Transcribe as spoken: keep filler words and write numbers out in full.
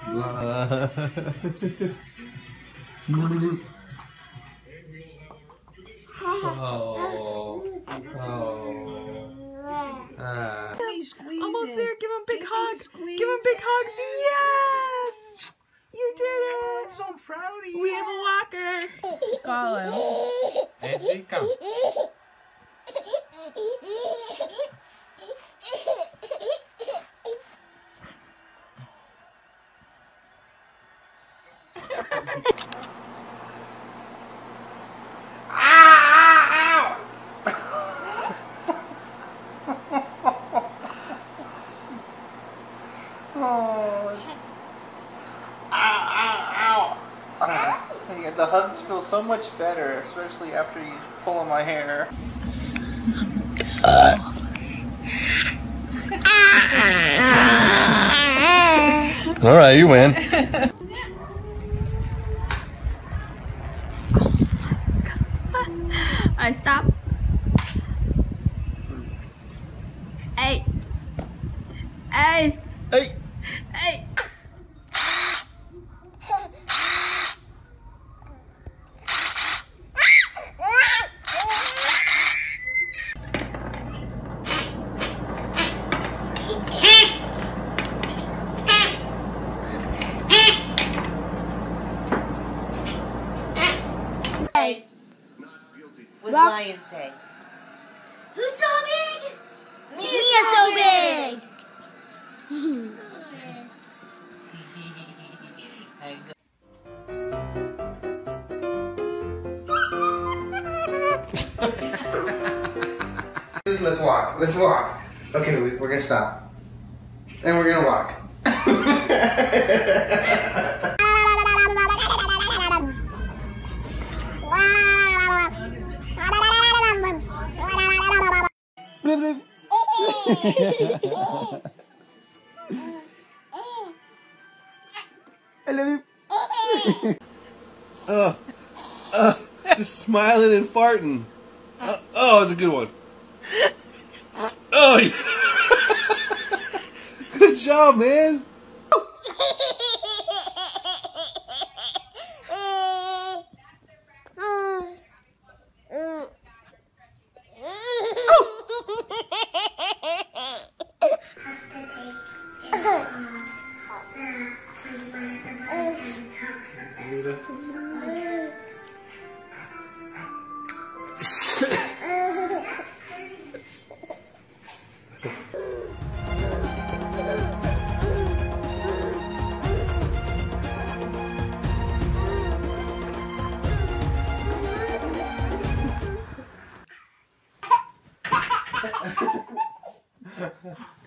Oh. Oh. Ah. Almost there. Give him a big hug. Give him big hugs. Yes! You did it. I'm so proud of you. We have a walker. Call him. Hey, see, come. The hugs feel so much better, especially after you pull on my hair. All right, you win. I stop. Hey. Hey. Hey. Hey. Hey. What's Lion say? Who's so big? Mia's so big. Let's walk. Let's walk. Okay, we, we're gonna stop. And we're gonna walk. I love you. uh, uh, just smiling and farting. Uh, oh, it's a good one. Oh, yeah. Good job, man. Ha ha ha.